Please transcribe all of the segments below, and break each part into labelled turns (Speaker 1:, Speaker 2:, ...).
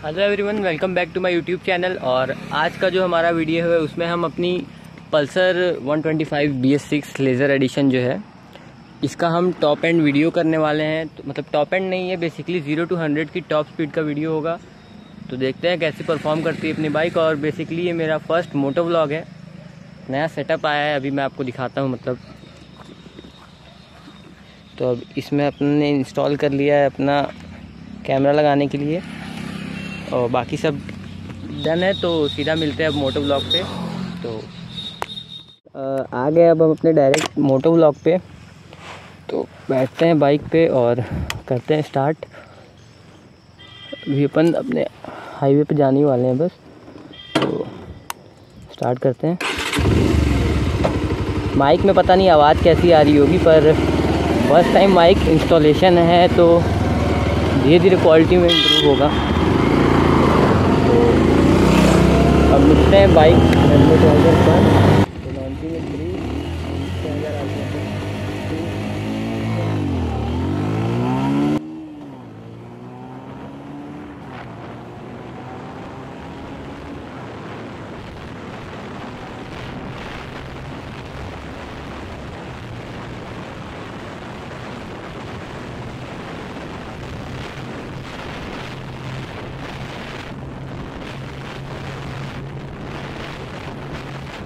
Speaker 1: Hello everyone, welcome back to my YouTube channel. और आज का जो हमारा वीडियो है उसमें हम अपनी पल्सर 125 BS6 लेज़र एडिशन जो है इसका हम टॉप एंड वीडियो करने वाले हैं। तो मतलब टॉप एंड नहीं है, बेसिकली 0 to 100 की टॉप स्पीड का वीडियो होगा। तो देखते हैं कैसे परफॉर्म करती है अपनी बाइक। और बेसिकली ये मेरा फर्स्ट मोटो व्लॉग है, नया सेटअप आया है, अभी मैं आपको दिखाता हूँ। मतलब तो अब इसमें अपने इंस्टॉल कर लिया है अपना कैमरा लगाने के लिए और बाकी सब डन है। तो सीधा मिलते हैं अब मोटो व्लॉग पे। तो आ गए अब हम अपने डायरेक्ट मोटो व्लॉग पे। तो बैठते हैं बाइक पे और करते हैं स्टार्ट। अभी अपन अपने हाईवे पे जाने वाले हैं बस, तो स्टार्ट करते हैं। माइक में पता नहीं आवाज़ कैसी आ रही होगी, पर फर्स्ट टाइम माइक इंस्टॉलेशन है तो धीरे धीरे क्वालिटी में इम्प्रूव होगा। तो अब मिलते हैं बाइक हेलमेट वाइजर पर। तो लॉन्चिंग में 3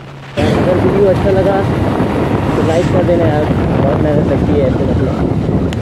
Speaker 1: अगर वीडियो अच्छा लगा तो लाइक कर देना यार, बहुत मेहनत लगती है ऐसे मतलब।